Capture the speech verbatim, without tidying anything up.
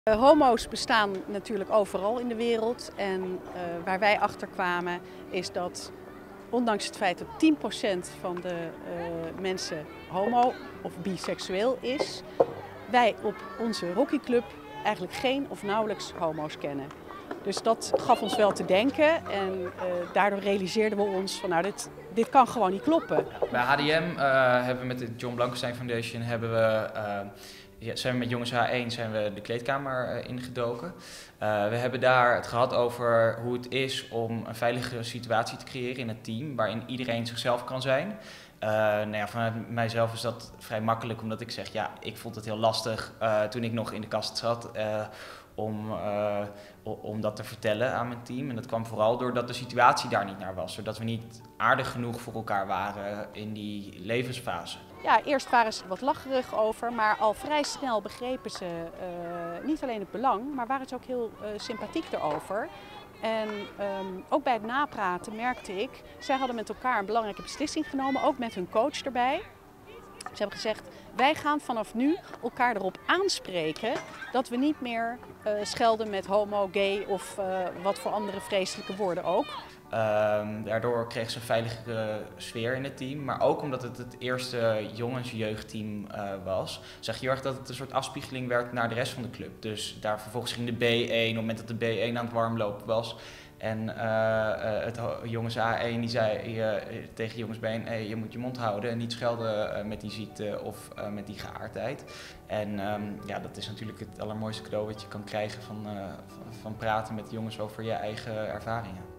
Uh, homo's bestaan natuurlijk overal in de wereld en uh, waar wij achter kwamen is dat ondanks het feit dat tien procent van de uh, mensen homo of biseksueel is, wij op onze hockeyclub eigenlijk geen of nauwelijks homo's kennen. Dus dat gaf ons wel te denken en uh, daardoor realiseerden we ons van nou dit, dit kan gewoon niet kloppen. Bij H D M uh, hebben we met de John Blankenstein Foundation hebben we, uh, ja, zijn we met Jongens H één zijn we de kleedkamer uh, ingedoken. Uh, we hebben daar het gehad over hoe het is om een veilige situatie te creëren in het team waarin iedereen zichzelf kan zijn. Uh, nou ja, vanuit mijzelf is dat vrij makkelijk omdat ik zeg ja, ik vond het heel lastig uh, toen ik nog in de kast zat. Uh, Om, uh, om dat te vertellen aan mijn team. En dat kwam vooral doordat de situatie daar niet naar was. Doordat we niet aardig genoeg voor elkaar waren in die levensfase. Ja, eerst waren ze wat lacherig over, maar al vrij snel begrepen ze uh, niet alleen het belang, maar waren ze ook heel uh, sympathiek erover. En um, ook bij het napraten merkte ik, zij hadden met elkaar een belangrijke beslissing genomen, ook met hun coach erbij. Ze hebben gezegd, wij gaan vanaf nu elkaar erop aanspreken dat we niet meer uh, schelden met homo, gay of uh, wat voor andere vreselijke woorden ook. Um, daardoor kreeg ze een veiligere sfeer in het team, maar ook omdat het het eerste jongensjeugdteam uh, was, zag je heel erg dat het een soort afspiegeling werd naar de rest van de club. Dus daar vervolgens ging de B één, op het moment dat de B één aan het warmlopen was. En uh, uh, het jongens H één die zei uh, tegen jongens B één, hey, je moet je mond houden en niet schelden uh, met die ziekte of uh, met die geaardheid. En um, ja, dat is natuurlijk het allermooiste cadeau wat je kan krijgen van, uh, van, van praten met jongens over je eigen ervaringen.